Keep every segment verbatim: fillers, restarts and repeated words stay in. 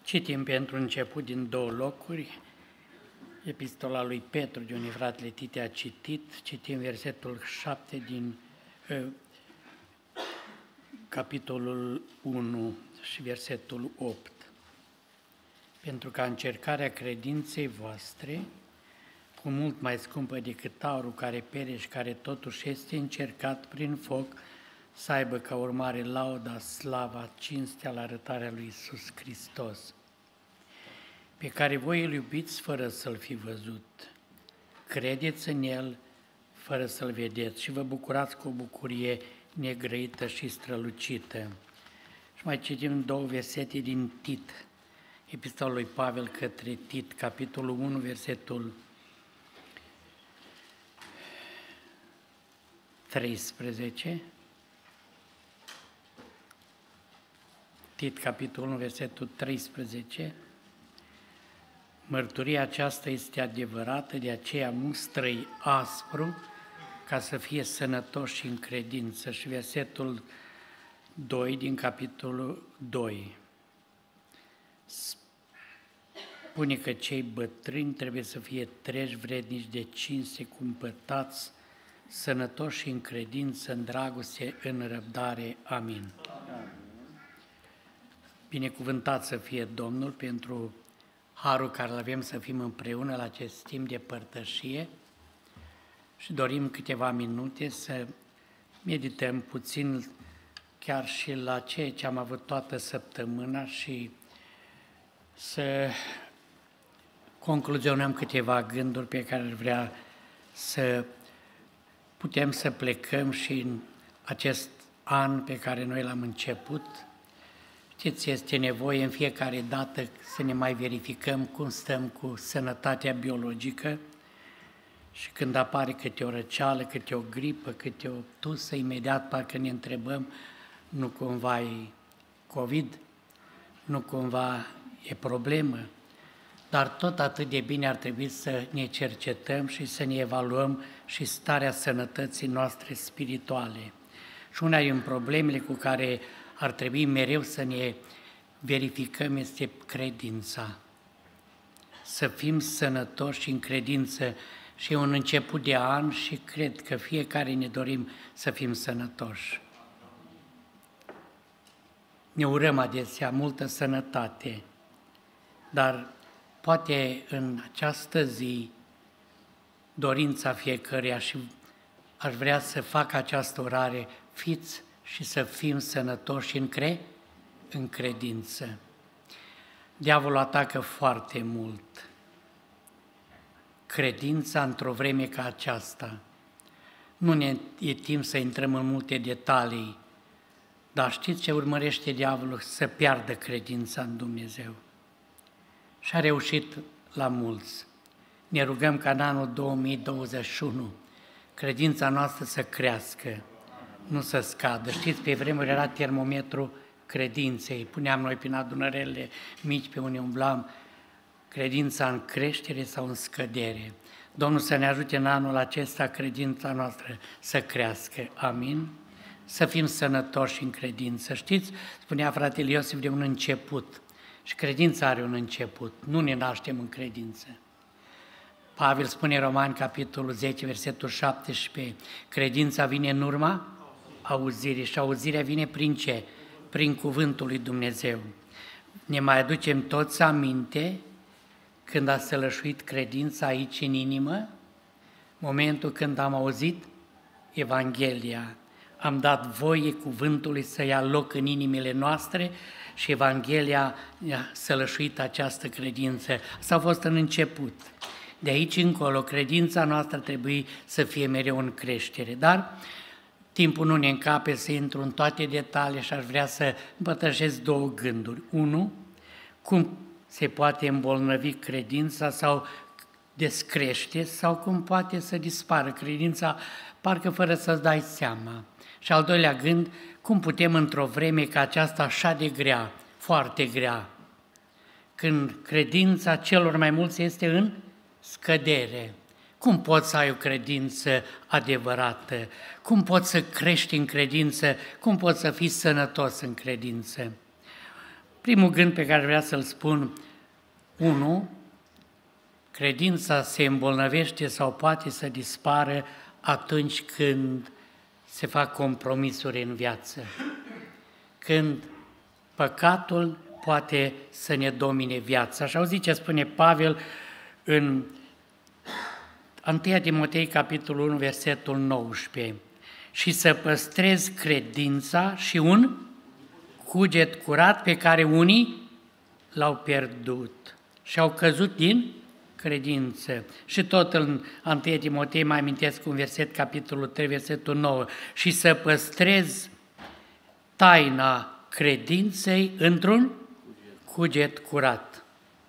Citim pentru început din două locuri, Epistola lui Petru, de unde fratele Tite a citit, citim versetul șapte din uh, capitolul unu și versetul opt. Pentru ca încercarea credinței voastre, cu mult mai scumpă decât aurul care pere și care totuși este încercat prin foc, să aibă ca urmare lauda, slava, cinstea la arătarea lui Iisus Hristos, pe care voi îl iubiți fără să-L fi văzut. Credeți în El fără să-L vedeți și vă bucurați cu o bucurie negrăită și strălucită. Și mai citim două versete din Tit, Epistola lui Pavel către Tit, capitolul unu, versetul treisprezece. Tit, capitolul unu, versetul treisprezece. Mărturia aceasta este adevărată, de aceea mustră-i aspru, ca să fie sănătoși în credință. Și versetul doi din capitolul doi. Spune că cei bătrâni trebuie să fie treji, vrednici de cinste, cumpătați, sănătoși în credință, în dragoste, în răbdare. Amin. Binecuvântat să fie Domnul pentru harul care îl avem să fim împreună la acest timp de părtășie și dorim câteva minute să medităm puțin chiar și la ceea ce am avut toată săptămâna și să concluzionăm câteva gânduri pe care ar vrea să putem să plecăm și în acest an pe care noi l-am început. Știți, este nevoie în fiecare dată să ne mai verificăm cum stăm cu sănătatea biologică și când apare câte o răceală, câte o gripă, câte o tusă, imediat parcă ne întrebăm, nu cumva e COVID, nu cumva e problemă, dar tot atât de bine ar trebui să ne cercetăm și să ne evaluăm și starea sănătății noastre spirituale. Și una din problemele cu care ar trebui mereu să ne verificăm este credința. Să fim sănătoși în credință și e un început de an și cred că fiecare ne dorim să fim sănătoși. Ne urăm adesea multă sănătate, dar poate în această zi dorința fiecăruia și aș vrea să fac această orare, fiți și să fim sănătoși în, cre- în credință. Diavolul atacă foarte mult credința într-o vreme ca aceasta. Nu ne e timp să intrăm în multe detalii, dar știți ce urmărește diavolul? Să piardă credința în Dumnezeu. Și a reușit la mulți. Ne rugăm ca în anul două mii douăzeci și unu credința noastră să crească, nu să scadă. Știți, pe vremuri era termometru credinței. Puneam noi prin adunărele mici pe unde umblam credința în creștere sau în scădere. Domnul să ne ajute în anul acesta credința noastră să crească. Amin? Să fim sănătoși în credință. Știți, spunea fratele Iosif de un început. Și credința are un început. Nu ne naștem în credință. Pavel spune în Romani, capitolul zece, versetul șaptesprezece, credința vine în urma auzirii și auzirea vine prin ce? Prin cuvântul lui Dumnezeu. Ne mai aducem toți aminte când a sălășuit credința aici în inimă, momentul când am auzit Evanghelia, am dat voie cuvântului să ia loc în inimile noastre și Evanghelia a sălășuit această credință. Asta a fost în început. De aici încolo, credința noastră trebuie să fie mereu în creștere, dar timpul nu ne încape să intru în toate detalii și aș vrea să împărtășesc două gânduri. Unu, cum se poate îmbolnăvi credința sau descrește sau cum poate să dispară credința, parcă fără să-ți dai seama. Și al doilea gând, cum putem într-o vreme ca aceasta așa de grea, foarte grea, când credința celor mai mulți este în scădere. Cum poți să ai o credință adevărată? Cum poți să crești în credință? Cum poți să fii sănătos în credință? Primul gând pe care vreau să-l spun, unu, credința se îmbolnăvește sau poate să dispară atunci când se fac compromisuri în viață, când păcatul poate să ne domine viața. Așa auziți ce spune Pavel în întâi Timotei, capitolul unu, versetul nouăsprezece. Și să păstrezi credința și un cuget curat pe care unii l-au pierdut și au căzut din credință. Și tot în întâi Timotei mai amintesc un verset, capitolul trei, versetul nouă. Și să păstrezi taina credinței într-un cuget curat.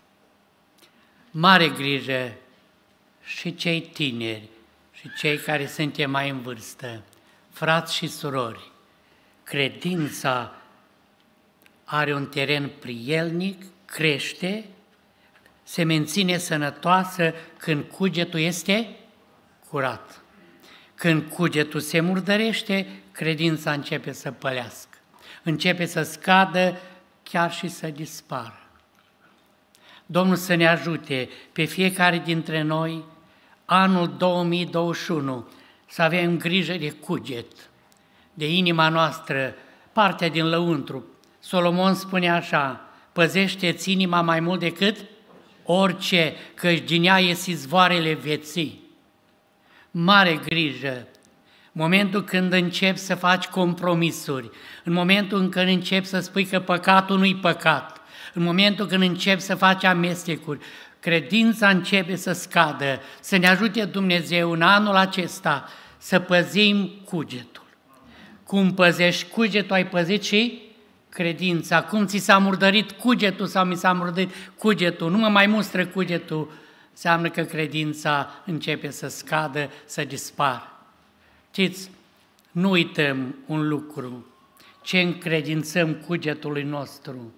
Mare grijă și cei tineri și cei care suntem mai în vârstă, frați și surori, credința are un teren prielnic, crește, se menține sănătoasă când cugetul este curat. Când cugetul se murdărește, credința începe să pălească, începe să scadă, chiar și să dispară. Domnul să ne ajute pe fiecare dintre noi, anul două mii douăzeci și unu, să avem grijă de cuget, de inima noastră, partea din lăuntru. Solomon spune așa, păzește-ți inima mai mult decât orice, căci din ea ies izvoarele vieții. Mare grijă! Momentul când începi să faci compromisuri, în momentul în care începi să spui că păcatul nu-i păcat, în momentul când începi să faci amestecuri, credința începe să scadă, să ne ajute Dumnezeu în anul acesta să păzim cugetul. Cum păzești cugetul, ai păzit și credința. Cum ți s-a murdărit cugetul sau mi s-a murdărit cugetul, nu mă mai mustră cugetul, înseamnă că credința începe să scadă, să dispară. Știți, nu uităm un lucru, ce încredințăm cugetului nostru.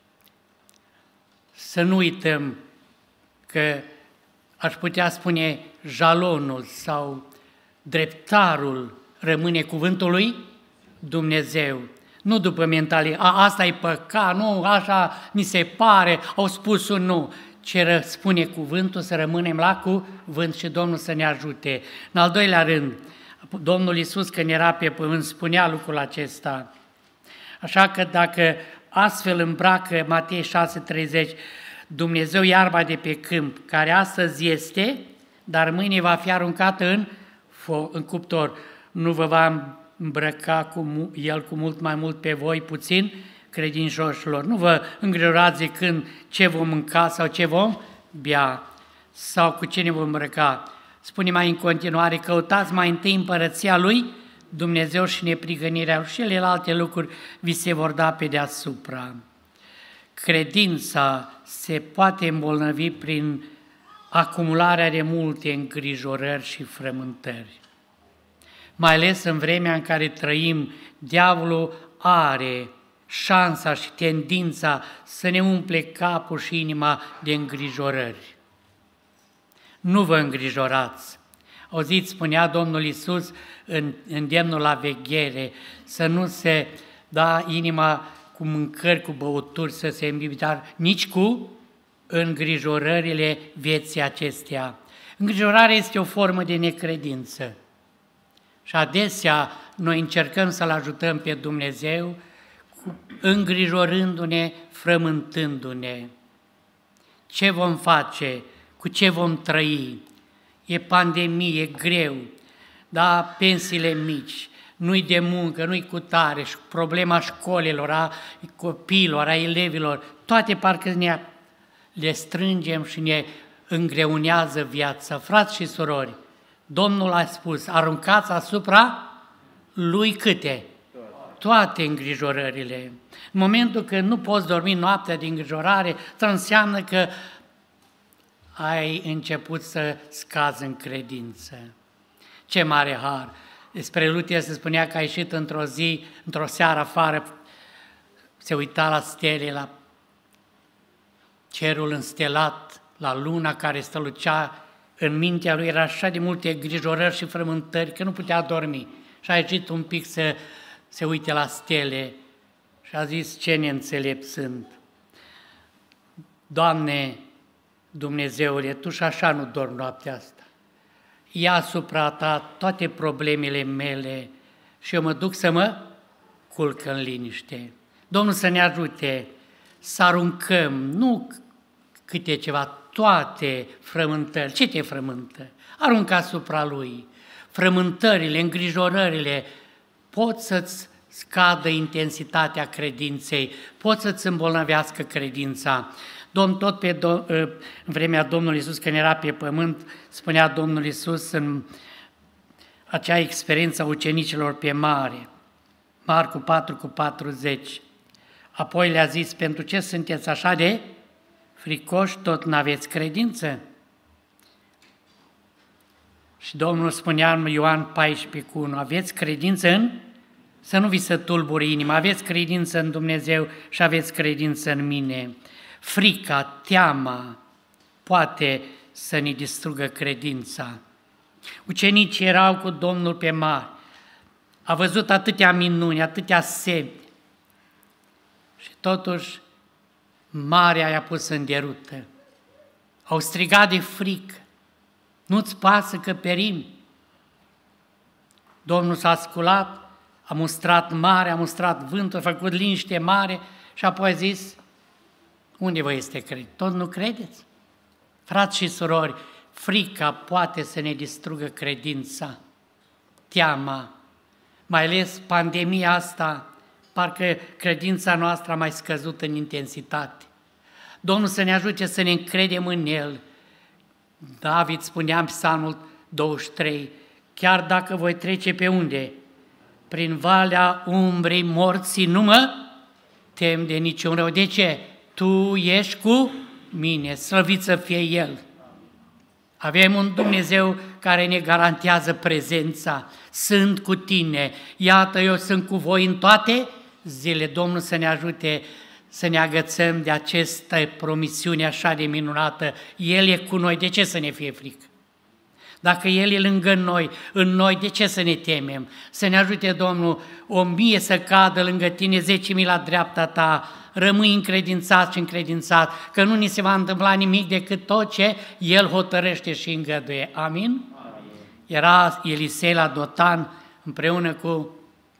Să nu uităm că aș putea spune jalonul sau dreptarul rămâne cuvântul lui Dumnezeu. Nu după mentalitate, a, asta e păcat, nu, așa mi se pare, au spus un nu. Ce răspune cuvântul, să rămânem la cuvânt și Domnul să ne ajute. În al doilea rând, Domnul Iisus, când era pe pământ, spunea lucrul acesta. Așa că dacă astfel îmbracă Matei șase treizeci, Dumnezeu iarba de pe câmp, care astăzi este, dar mâine va fi aruncată în, în cuptor, nu vă va îmbrăca cu El cu mult mai mult pe voi, puțin, credincioșilor. Nu vă îngrijorați zicând ce vom mânca sau ce vom bea sau cu ce ne vom îmbrăca. Spune mai în continuare, căutați mai întâi împărăția Lui Dumnezeu și neprihănirea și celelalte lucruri vi se vor da pe deasupra. Credința se poate îmbolnăvi prin acumularea de multe îngrijorări și frământări. Mai ales în vremea în care trăim, diavolul are șansa și tendința să ne umple capul și inima de îngrijorări. Nu vă îngrijorați. Auziți, spunea Domnul Iisus în îndemnul la veghere, să nu se da inima cu mâncări, cu băuturi, să se îmbibe, dar nici cu îngrijorările vieții acesteia. Îngrijorarea este o formă de necredință. Și adesea noi încercăm să-L ajutăm pe Dumnezeu îngrijorându-ne, frământându-ne. Ce vom face? Cu ce vom trăi? E pandemie, e greu, da? Pensiile mici, nu-i de muncă, nu-i cu tare, problema școlilor, a copiilor, a elevilor, toate parcă ne le strângem și ne îngreunează viața. Frați și surori, Domnul a spus, aruncați asupra Lui câte? Toate îngrijorările. În momentul când nu poți dormi noaptea din îngrijorare, asta înseamnă că ai început să scazi în credință. Ce mare har! Despre Lutie se spunea că a ieșit într-o zi, într-o seară afară, se uita la stele, la cerul înstelat, la luna care strălucea. În mintea lui era așa de multe îngrijorări și frământări că nu putea dormi. Și a ieșit un pic să se uite la stele și a zis, ce neînțelept sunt. Doamne, Dumnezeule, Tu și așa nu dormi noaptea asta. Ia asupra Ta toate problemele mele și eu mă duc să mă culc în liniște. Domnul să ne ajute să aruncăm, nu câte ceva, toate frământări. Ce te frământă? Aruncă asupra Lui. Frământările, îngrijorările pot să-ți scadă intensitatea credinței, pot să-ți îmbolnăvească credința. Domn, tot pe do- în vremea Domnului Iisus, când era pe pământ, spunea Domnul Iisus în acea experiență a ucenicilor pe mare, Marcu patru cu patruzeci. Apoi le-a zis, pentru ce sunteți așa de fricoși, tot n-aveți credință? Și Domnul spunea în Ioan paisprezece cu unu, aveți credință în? Să nu vi se tulbure inima, aveți credință în Dumnezeu și aveți credință în mine. Frica, teama poate să ne distrugă credința. Ucenicii erau cu Domnul pe mare, a văzut atâtea minuni, atâtea semne și totuși marea i-a pus în derută. Au strigat de frică, nu-ți pasă că perim? Domnul s-a sculat, a mustrat mare, a mustrat vântul, a făcut liniște mare și apoi a zis, unde vă este cred? Tot nu credeți? Frați și surori, frica poate să ne distrugă credința, teama, mai ales pandemia asta, parcă credința noastră a mai scăzut în intensitate. Domnul să ne ajute să ne încredem în El. David spunea în Psalmul douăzeci și trei, chiar dacă voi trece pe unde? Prin valea umbrei morții, nu mă tem de niciun rău. De ce? Tu ești cu mine, slăvit să fie El. Avem un Dumnezeu care ne garantează prezența. Sunt cu tine, iată eu sunt cu voi în toate zile. Domnul să ne ajute să ne agățăm de această promisiune așa de minunată. El e cu noi, de ce să ne fie frică? Dacă El e lângă noi, în noi, de ce să ne temem? Să ne ajute Domnul, o mie să cadă lângă tine, zece mii la dreapta ta, rămâi încredințat și încredințat, că nu ni se va întâmpla nimic decât tot ce El hotărăște și îngăduie. Amin? Amin. Era Elisei la Dotan împreună cu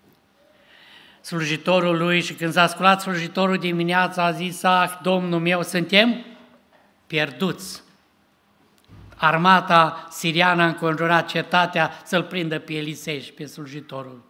slujitorul lui și când s-a sculat slujitorul dimineața a zis, ah, Domnul meu, suntem pierduți. Armata siriană a înconjurat cetatea să-l prindă pe Elisei și pe slujitorul.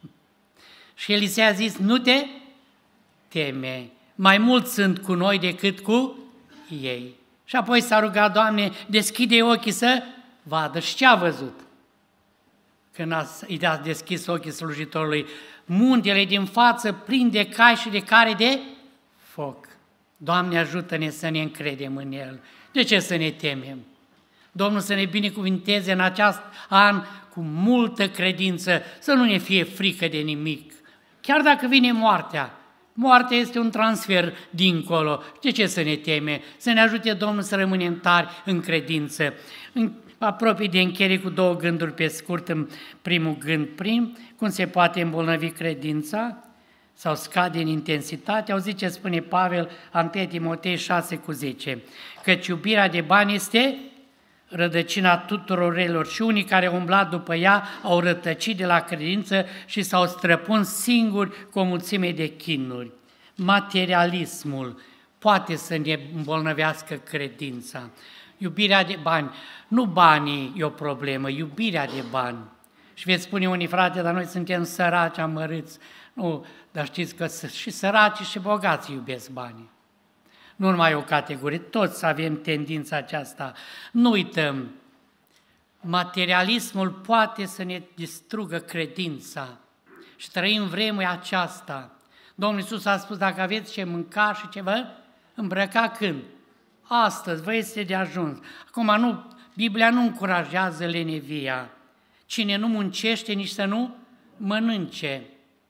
Și Elisei a zis, nu te teme, mai mulți sunt cu noi decât cu ei. Și apoi s-a rugat, Doamne, deschide ochii să vadă. Și ce a văzut? Când i-a deschis ochii slujitorului, muntele din față plin de cai și de care de foc. Doamne, ajută-ne să ne încredem în El. De ce să ne temem? Domnul să ne binecuvinteze în acest an cu multă credință, să nu ne fie frică de nimic. Chiar dacă vine moartea, moartea este un transfer dincolo. De ce să ne teme? Să ne ajute Domnul să rămânem tari în credință. În apropii de încheiere cu două gânduri pe scurt, în primul gând prim, cum se poate îmbolnăvi credința sau scade în intensitate. Auziți ce spune Pavel în întâi Timotei șase cu zece, căci iubirea de bani este rădăcina tuturor relor și unii care au umblat după ea au rătăcit de la credință și s-au străpuns singuri cu o mulțime de chinuri. Materialismul poate să ne îmbolnăvească credința. Iubirea de bani, nu banii e o problemă, iubirea de bani. Și veți spune unii, frate, dar noi suntem săraci, amărâți. Nu, dar știți că și săracii și bogații iubesc banii. Nu numai o categorie, toți avem tendința aceasta. Nu uităm, materialismul poate să ne distrugă credința și trăim vremea aceasta. Domnul Iisus a spus, dacă aveți ce mânca și ce vă îmbrăca când? Astăzi, vă este de ajuns. Acum, nu, Biblia nu încurajează lenevia. Cine nu muncește, nici să nu mănânce.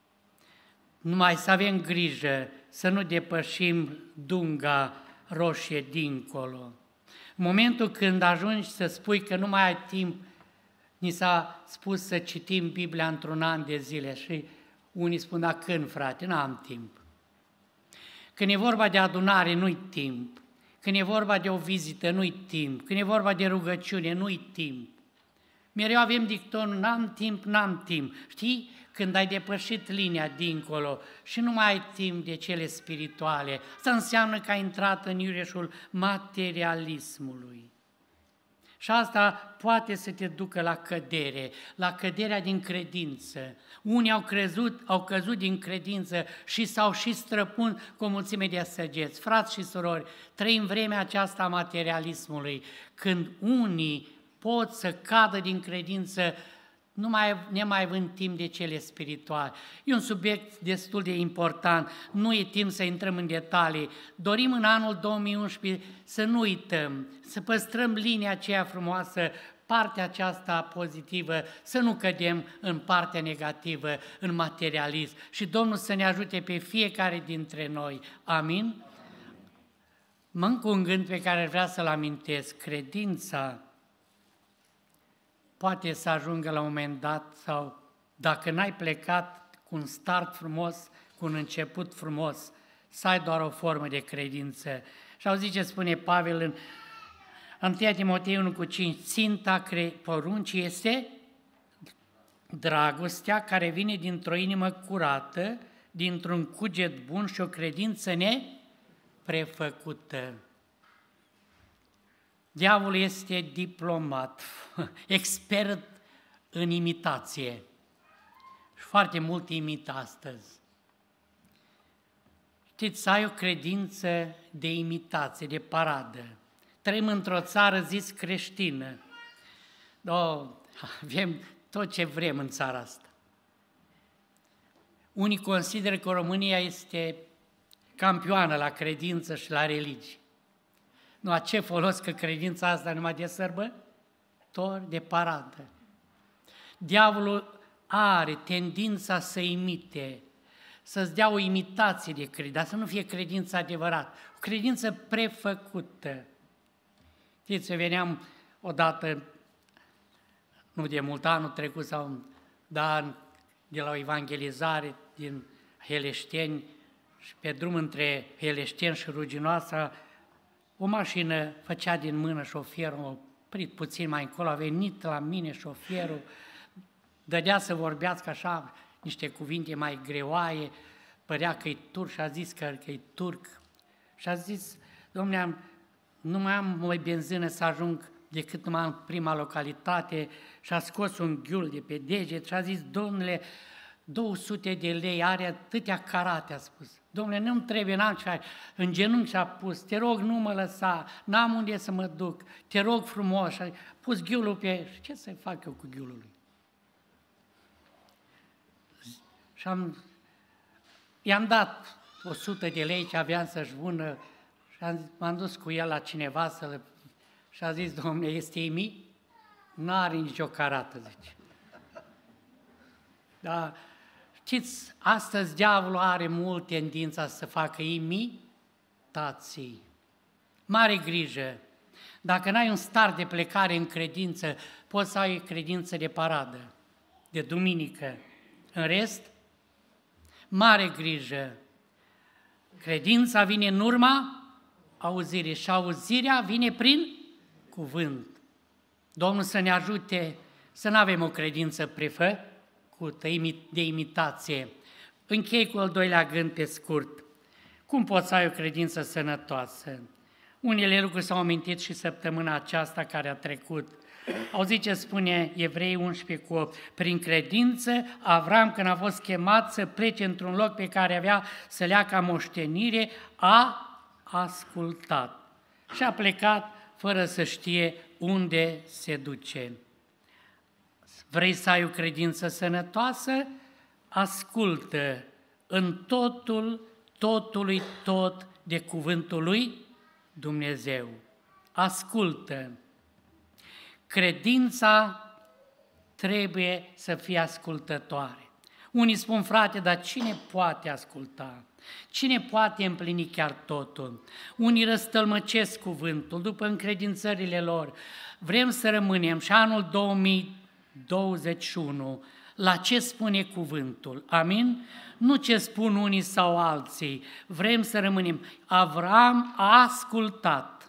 Numai să avem grijă să nu depășim dunga roșie dincolo. În momentul când ajungi să spui că nu mai ai timp, ni s-a spus să citim Biblia într-un an de zile și unii spun, da, când, frate, n-am timp. Când e vorba de adunare, nu-i timp. Când e vorba de o vizită, nu-i timp. Când e vorba de rugăciune, nu-i timp. Mereu avem dictonul, n-am timp, n-am timp. Știi? Când ai depășit linia dincolo și nu mai ai timp de cele spirituale, asta înseamnă că ai intrat în iureșul materialismului. Și asta poate să te ducă la cădere, la căderea din credință. Unii au crezut, au căzut din credință și s-au și străpuns cu o mulțime de săgeți. Frați și surori, trăim vremea aceasta a materialismului, când unii pot să cadă din credință nu mai, ne mai având timp de cele spirituale. E un subiect destul de important, nu e timp să intrăm în detalii. Dorim în anul două mii unsprezece să nu uităm, să păstrăm linia aceea frumoasă, partea aceasta pozitivă, să nu cădem în partea negativă, în materialism. Și Domnul să ne ajute pe fiecare dintre noi. Amin? Încă un gând pe care vreau să-l amintesc, credința poate să ajungă la un moment dat sau dacă n-ai plecat cu un start frumos, cu un început frumos, să ai doar o formă de credință. Și auzi ce spune Pavel în întâi Timotei unu cu cinci, ținta poruncii este dragostea care vine dintr-o inimă curată, dintr-un cuget bun și o credință neprefăcută. Diavolul este diplomat, expert în imitație și foarte mult imită astăzi. Știți, să ai o credință de imitație, de paradă. Trăim într-o țară zis creștină. O, avem tot ce vrem în țara asta. Unii consideră că România este campioană la credință și la religie. Nu, a ce folos că credința asta numai de sărbători, de paradă. Diavolul are tendința să imite, să-ți dea o imitație de credință, dar să nu fie credință adevărată, o credință prefăcută. Știți, veneam odată, nu de mult, anul trecut sau da, de la o evangelizare din Heleșteni și pe drum între Heleșteni și Ruginoasa, o mașină făcea din mână șoferul, a oprit puțin mai încolo, a venit la mine șoferul, dădea să vorbească așa niște cuvinte mai greoaie, părea că e turc și a zis că, că e turc. Și a zis, dom'le, nu mai am mai benzină să ajung decât numai în prima localitate și a scos un ghiul de pe deget și a zis, domnule, două sute de lei, are atâtea carate, a spus. Domnule, nu-mi trebuie, n-am ce face. În genunchi și-a pus, te rog, nu mă lăsa, n-am unde să mă duc, te rog frumos. Și a pus ghiulul pe... Și ce să fac eu cu ghiulul lui? Și am... i-am dat o sută de lei ce aveam să-și vână și am, m-am dus cu el la cineva să-l... și a zis, domnule, este imi? N-are nicio carată, zice. Dar știți, astăzi diavolul are mult tendința să facă imitații. Mare grijă! Dacă n-ai un start de plecare în credință, poți să ai credință de paradă, de duminică. În rest, mare grijă! Credința vine în urma auzirii și auzirea vine prin cuvânt. Domnul să ne ajute să nu avem o credință prefăcută, de imitație. Închei cu al doilea gând pe scurt. Cum poți să ai o credință sănătoasă? Unele lucruri s-au amintit și săptămâna aceasta care a trecut. Auziți ce spune Evrei unsprezece cu opt. Prin credință, Avram, când a fost chemat să plece într-un loc pe care avea să lea ca moștenire, a ascultat și a plecat fără să știe unde se duce. Vrei să ai o credință sănătoasă? Ascultă în totul, totului tot de cuvântul lui Dumnezeu. Ascultă. Credința trebuie să fie ascultătoare. Unii spun, frate, dar cine poate asculta? Cine poate împlini chiar totul? Unii răstălmăcesc cuvântul după încredințările lor. Vrem să rămânem și anul două mii douăzeci și unu la ce spune cuvântul. Amin? Nu ce spun unii sau alții. Vrem să rămânem. Avram a ascultat.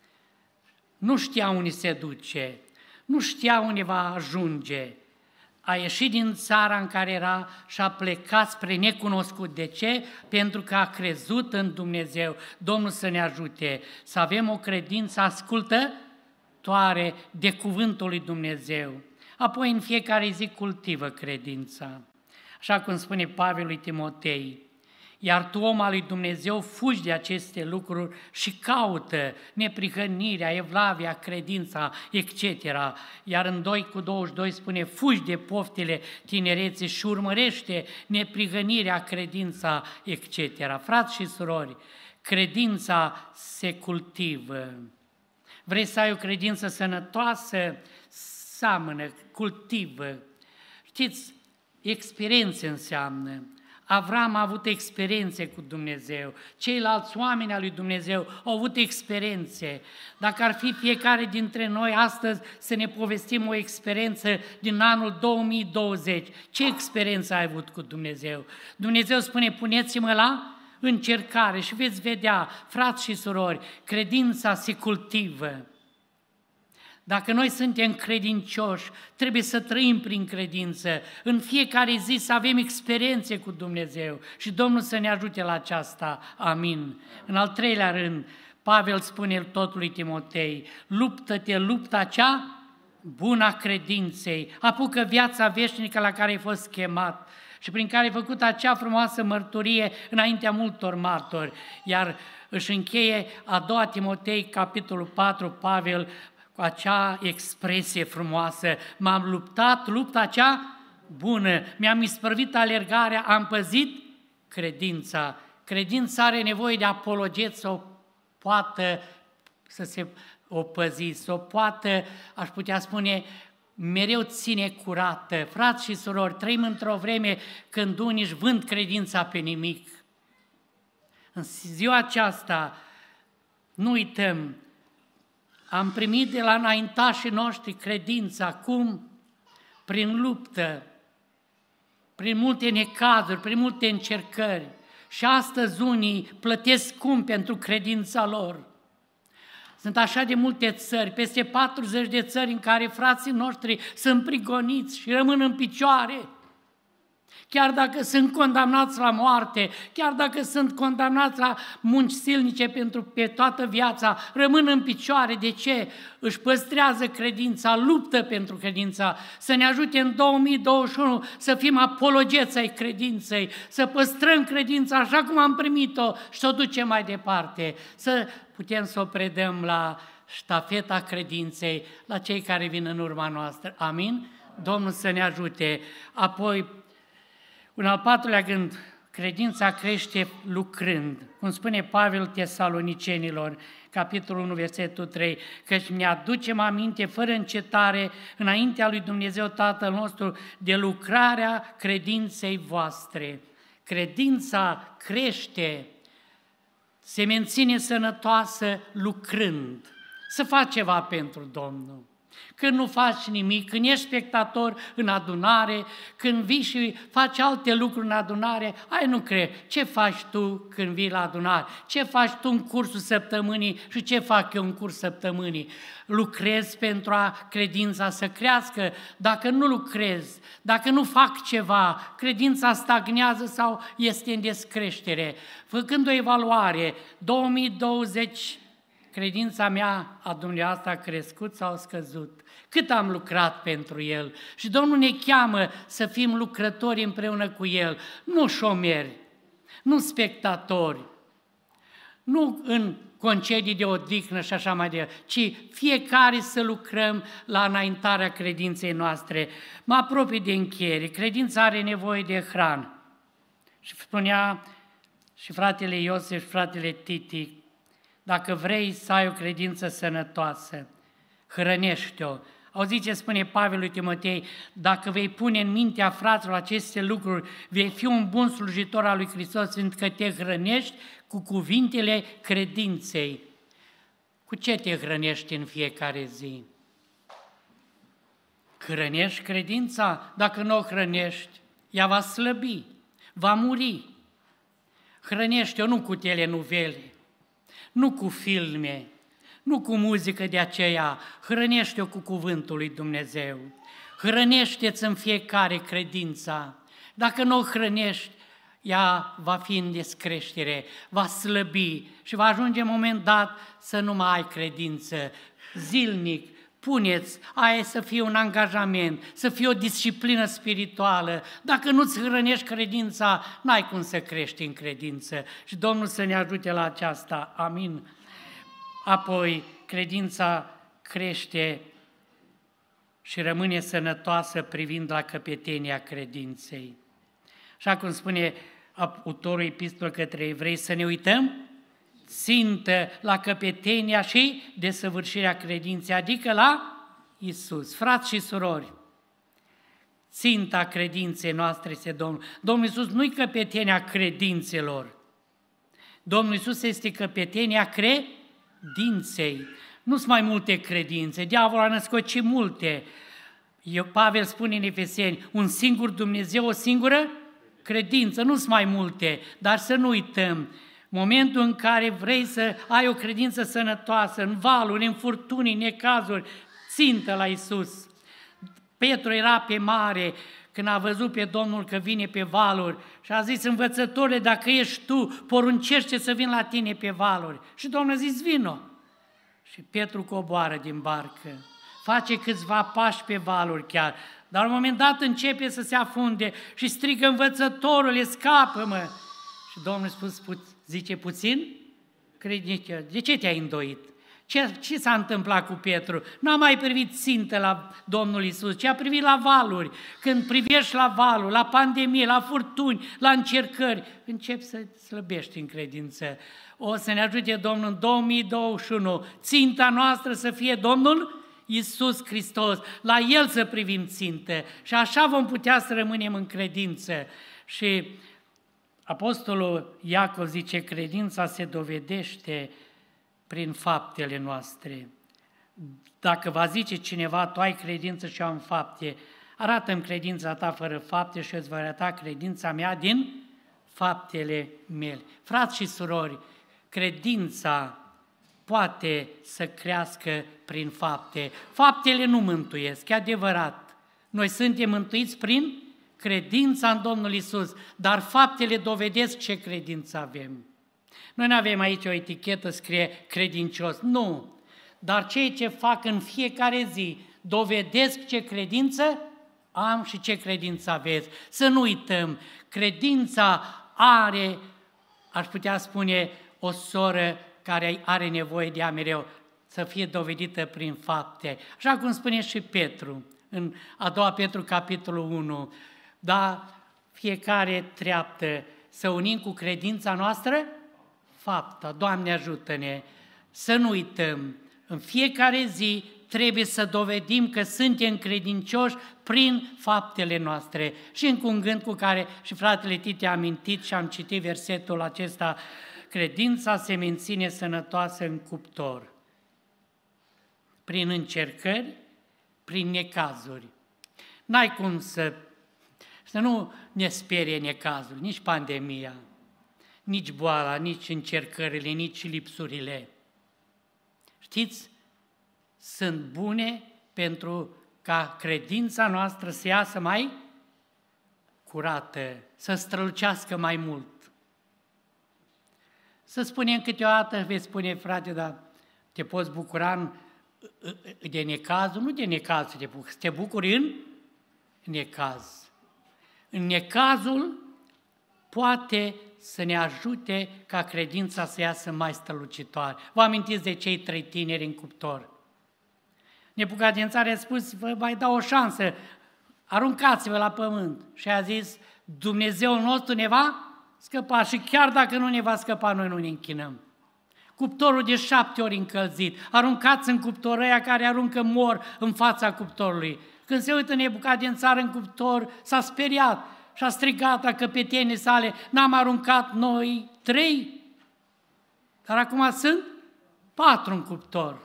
Nu știa unde se duce. Nu știa unde va ajunge. A ieșit din țara în care era și a plecat spre necunoscut. De ce? Pentru că a crezut în Dumnezeu. Domnul să ne ajute să avem o credință ascultătoare de cuvântul lui Dumnezeu. Apoi în fiecare zi cultivă credința. Așa cum spune Pavel lui Timotei, iar tu, om al lui Dumnezeu, fugi de aceste lucruri și caută neprihănirea, evlavia, credința, et cetera. Iar în doi cu douăzeci și doi spune, fugi de poftile tinereții și urmărește neprihănirea, credința, et cetera. Frați și surori, credința se cultivă. Vrei să ai o credință sănătoasă? Seamănă, cultivă. Știți, experiențe înseamnă. Avram a avut experiențe cu Dumnezeu, ceilalți oameni al lui Dumnezeu au avut experiențe. Dacă ar fi fiecare dintre noi astăzi să ne povestim o experiență din anul două mii douăzeci, ce experiență ai avut cu Dumnezeu? Dumnezeu spune, puneți-mă la încercare și veți vedea, frați și surori, credința se cultivă. Dacă noi suntem credincioși, trebuie să trăim prin credință, în fiecare zi să avem experiențe cu Dumnezeu și Domnul să ne ajute la aceasta. Amin. În al treilea rând, Pavel spune tot lui Timotei, luptă-te, lupta cea buna credinței, apucă viața veșnică la care ai fost chemat și prin care ai făcut acea frumoasă mărturie înaintea multor martori. Iar își încheie a doua Timotei, capitolul patru, Pavel, cu acea expresie frumoasă, m-am luptat, lupta cea bună, mi-am isprăvit alergarea, am păzit credința. Credința are nevoie de apologet să o poată să se o păzi, să o poată, aș putea spune, mereu ține curată. Frați și surori, trăim într-o vreme când unii își vând credința pe nimic. În ziua aceasta, nu uităm, am primit de la înaintașii noștri credința, cum? Prin luptă, prin multe necazuri, prin multe încercări. Și astăzi unii plătesc scump pentru credința lor. Sunt așa de multe țări, peste patruzeci de țări în care frații noștri sunt prigoniți și rămân în picioare. Chiar dacă sunt condamnați la moarte, chiar dacă sunt condamnați la munci silnice pentru pe toată viața, rămân în picioare. De ce? Își păstrează credința, luptă pentru credința, să ne ajute în două mii douăzeci și unu să fim apologeți ai credinței, să păstrăm credința așa cum am primit-o și să o ducem mai departe, să putem să o predăm la ștafeta credinței, la cei care vin în urma noastră. Amin? Domnul să ne ajute. Apoi, un al patrulea gând, credința crește lucrând. Cum spune Pavel Tesalonicenilor, capitolul unu, versetul trei, căci ne aducem aminte fără încetare înaintea lui Dumnezeu Tatăl nostru de lucrarea credinței voastre. Credința crește, se menține sănătoasă lucrând. Să faci ceva pentru Domnul. Când nu faci nimic, când ești spectator în adunare, când vii și faci alte lucruri în adunare, ai nu cred. Ce faci tu când vii la adunare? Ce faci tu în cursul săptămânii și ce fac eu în cursul săptămânii? Lucrezi pentru a credința să crească? Dacă nu lucrez, dacă nu fac ceva, credința stagnează sau este în descreștere. Făcând o evaluare, două mii douăzeci, credința mea a dumneavoastră a crescut sau a scăzut? Cât am lucrat pentru El? Și Domnul ne cheamă să fim lucrători împreună cu El, nu șomeri, nu spectatori, nu în concedii de odihnă și așa mai departe, ci fiecare să lucrăm la înaintarea credinței noastre. Mă apropii de încheiere, credința are nevoie de hrană. Și spunea și fratele Iosef și fratele Titi, dacă vrei să ai o credință sănătoasă, hrănește-o. Auziți ce spune Pavel lui Timotei, dacă vei pune în mintea fraților aceste lucruri, vei fi un bun slujitor al lui Hristos, fiindcă te hrănești cu cuvintele credinței. Cu ce te hrănești în fiecare zi? Hrănești credința? Dacă nu o hrănești, ea va slăbi, va muri. Hrănește-o nu cu telenovele, nu cu filme, nu cu muzică de aceea, hrănește-o cu cuvântul lui Dumnezeu. Hrănește-ți în fiecare credința. Dacă nu o hrănești, ea va fi în descreștere, va slăbi și va ajunge în moment dat să nu mai ai credință. Zilnic, puneți, aia să fie un angajament, să fie o disciplină spirituală. Dacă nu-ți hrănești credința, n-ai cum să crești în credință. Și Domnul să ne ajute la aceasta. Amin. Apoi, credința crește și rămâne sănătoasă privind la căpetenia credinței. Așa cum spune autorul epistolei către evrei, să ne uităm țintă la căpetenia și desăvârșirea credinței, adică la Iisus. Frați și surori, ținta credinței noastre este Domnul. Domnul Iisus nu-i căpetenia credințelor. Domnul Iisus este căpetenia credinței. Nu sunt mai multe credințe, diavolul a născut multe. Eu, Pavel spune în Efeseni, un singur Dumnezeu, o singură credință, nu sunt mai multe, dar să nu uităm, momentul în care vrei să ai o credință sănătoasă, în valuri, în furtuni, în necazuri, țintă la Iisus. Petru era pe mare când a văzut pe Domnul că vine pe valuri și a zis, învățătore, dacă ești tu, poruncește să vin la tine pe valuri. Și Domnul a zis, vino. Și Petru coboară din barcă, face câțiva pași pe valuri chiar, dar la un moment dat începe să se afunde și strigă, învățătorule, scapă-mă! Și Domnul a spus, zice, puțin credință, de ce te-ai îndoit? Ce, ce s-a întâmplat cu Petru? N-a mai privit țintă la Domnul Iisus, ci a privit la valuri. Când privești la valuri, la pandemie, la furtuni, la încercări, începi să slăbești în credință. O să ne ajute Domnul în două mii douăzeci și unu, ținta noastră să fie Domnul Iisus Hristos, la El să privim țintă și așa vom putea să rămânem în credință. Și Apostolul Iacov zice, credința se dovedește prin faptele noastre. Dacă va zice cineva, tu ai credință și eu am fapte, arată-mi credința ta fără fapte și îți va arăta credința mea din faptele mele. Frați și surori, credința poate să crească prin fapte. Faptele nu mântuiesc, e adevărat. Noi suntem mântuiți prin credința în Domnul Iisus, dar faptele dovedesc ce credință avem. Noi nu avem aici o etichetă, scrie credincios, nu. Dar cei ce fac în fiecare zi dovedesc ce credință am și ce credință aveți. Să nu uităm, credința are, aș putea spune, o soră care are nevoie de ea mereu să fie dovedită prin fapte. Așa cum spune și Petru, în a doua Petru, capitolul unu, da, fiecare treaptă să unim cu credința noastră fapta. Doamne ajută-ne să nu uităm, în fiecare zi trebuie să dovedim că suntem credincioși prin faptele noastre. Și încă un gând cu care și fratele Tite a amintit și am citit versetul acesta, credința se menține sănătoasă în cuptor, prin încercări, prin necazuri. N-ai cum să, să nu ne sperie necazul, nici pandemia, nici boala, nici încercările, nici lipsurile. Știți, sunt bune pentru ca credința noastră să iasă mai curată, să strălucească mai mult. Să spunem câteodată, veți spune, frate, dar te poți bucura de necazul? Nu de necaz să te bucuri, să te bucuri în necaz. În necazul poate să ne ajute ca credința să iasă mai strălucitoare. Vă amintiți de cei trei tineri în cuptor? Nebucadnețar a spus, vă mai dau o șansă, aruncați-vă la pământ. Și a zis, Dumnezeul nostru ne va scăpa și chiar dacă nu ne va scăpa, noi nu ne închinăm. Cuptorul de șapte ori încălzit, aruncați în cuptorul ăia care aruncă mor în fața cuptorului. Când se uită Nebucadnețar în cuptor, s-a speriat și a strigat la căpetenii sale, n-am aruncat noi trei, dar acum sunt patru în cuptor.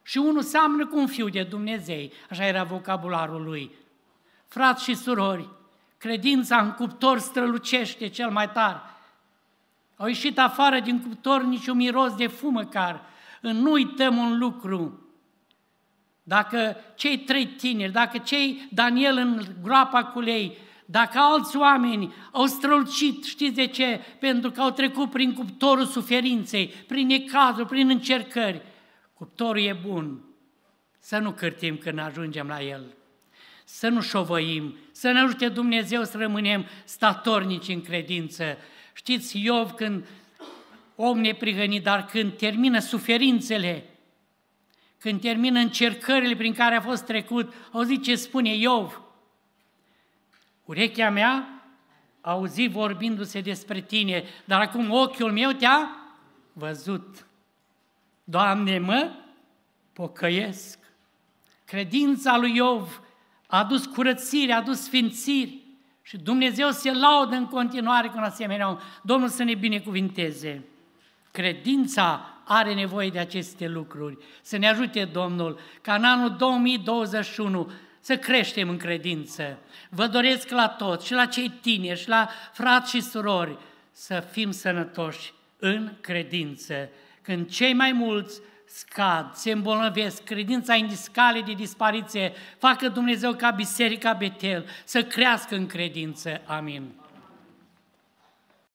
și unul seamănă cu un fiu de Dumnezei, așa era vocabularul lui. Frați și surori, credința în cuptor strălucește cel mai tare. Au ieșit afară din cuptor niciun miros de fum măcar. Nu uităm un lucru. Dacă cei trei tineri, dacă cei Daniel în groapa cu lei, dacă alți oameni au strălucit, știți de ce? Pentru că au trecut prin cuptorul suferinței, prin necazuri, prin încercări. Cuptorul e bun. Să nu cârtim când ajungem la el. Să nu șovăim, să ne ajute Dumnezeu să rămânem statornici în credință. Știți, Iov, când om neprihănit, dar când termină suferințele, când termină încercările prin care a fost trecut, auziți ce spune Iov? Urechea mea a auzit vorbindu-se despre tine, dar acum ochiul meu te-a văzut. Doamne, mă pocăiesc. Credința lui Iov a adus curățire, a adus sfințiri și Dumnezeu se laudă în continuare cu un asemenea om. Domnul să ne binecuvinteze. Credința are nevoie de aceste lucruri. Să ne ajute Domnul ca în anul două mii douăzeci și unu să creștem în credință. Vă doresc la toți, și la cei tineri, și la frați și surori, să fim sănătoși în credință. Când cei mai mulți scad, se îmbolnăvesc, credința în scale de dispariție, facă Dumnezeu ca Biserica Betel să crească în credință. Amin.